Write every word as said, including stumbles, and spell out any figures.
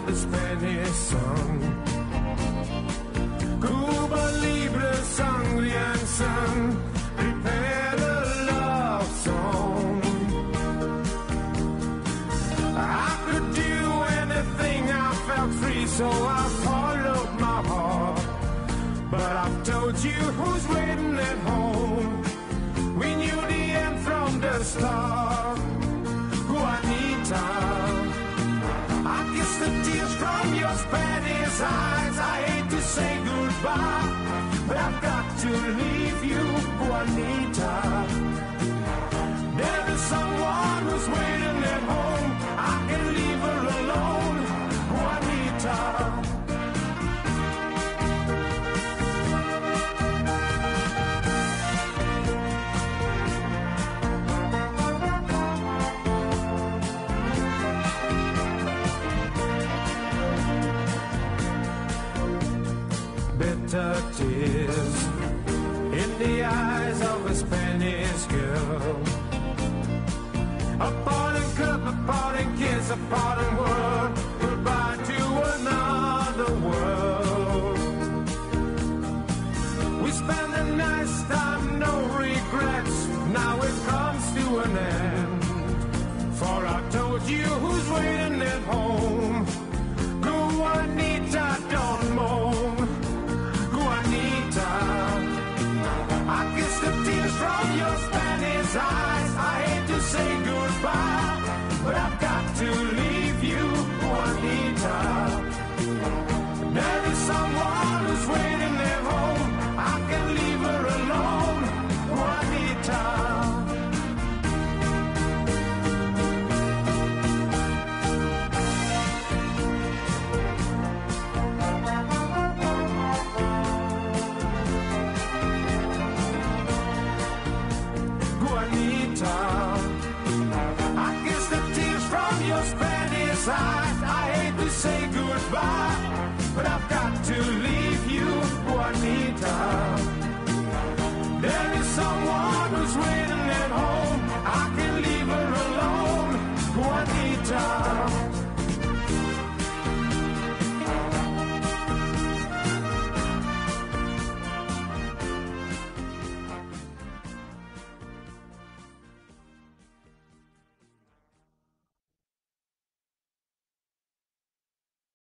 the Spanish song. Cuba Libre, sangre and sun, prepare a love song. I could do anything, I felt free, so I followed my heart. But I've told you who's waiting at home. We knew the end from the start. Juanita, I kiss the tears from your Spanish eyes. I hate to say goodbye, but I've got to leave you, Juanita. There is someone who's waiting at home. I can leave her alone, Juanita. Bitter tears in the eyes of a Spanish girl. A parting cup, a parting kiss, a parting word. Goodbye to another world. We spend a nice time, no regrets. Now it comes to an end.